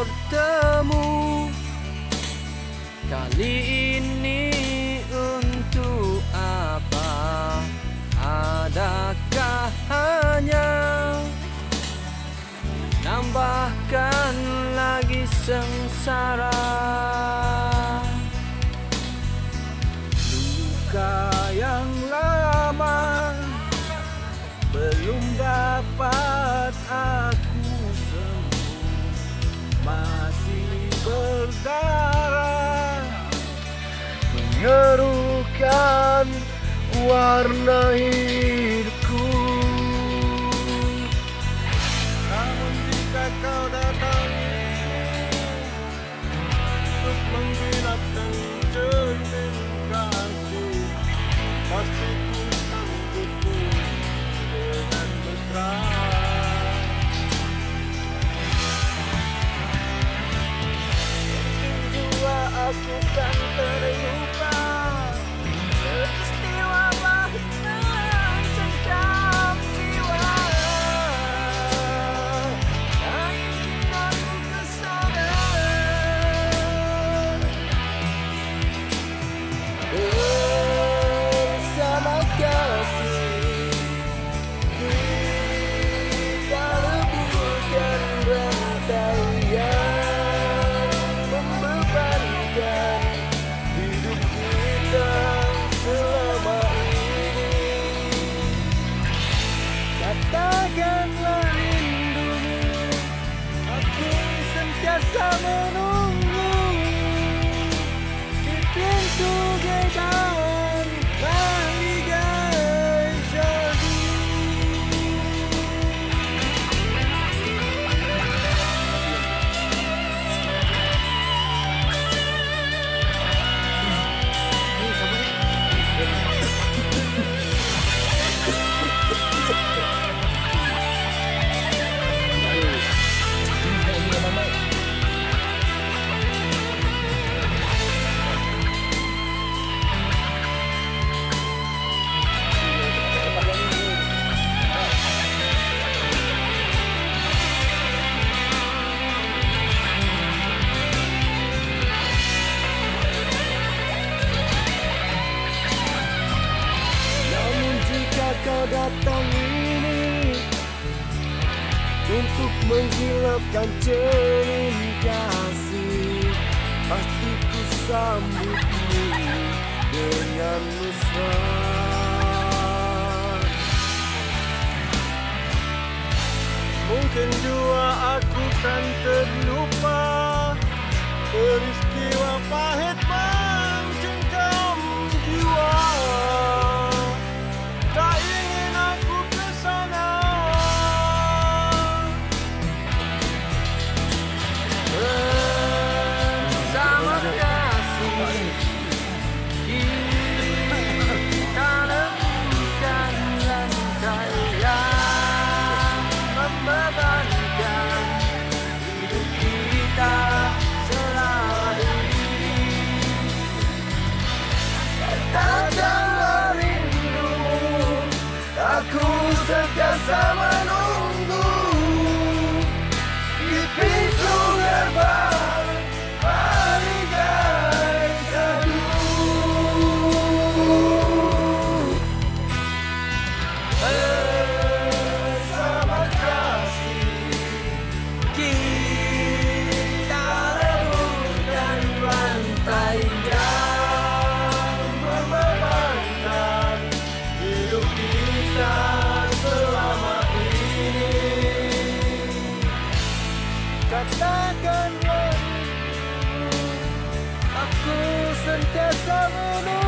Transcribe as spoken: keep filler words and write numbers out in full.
bertemu kali ini. Untuk apa? Adakah hanya nambahkan lagi sengsara? Luka yang lama belum dapat aku sembuh, masih berdarah, menyerukan warna hidupku. Namun jika kau datang untuk menggilapkan cermin kasih, pasti ku sambutmu dengan mesra. Mungkin jua aku kan terlupa peristiwa pahit mencengkam jiwa. Tak ingin aku kesana bersama kasih. Kita leburkan rantai yang membebankan hidup kita selama ini. Katakanlah rindumu, aku sentiasa menunggu di pintu gerbang baligai syahdu. Namun jika kau datang ini untuk menggilapkan cermin kasih, pasti ku sambutmu dengan mesra. Mungkin jua aku kan terlupa peristiwa pahit mencengkam jiwa. Tak ingin aku kesana bersama kasih. Kita leburkan rantai yang membebankan hidup kita selama ini. Katakanlah rindumu, aku sentiasa menunggu di pintu gerbang baligai syahdu. Bersama kasih kita leburkan rantai yang membebankan hidup kita selama ini. Katakanlah aku sentiasa menunggu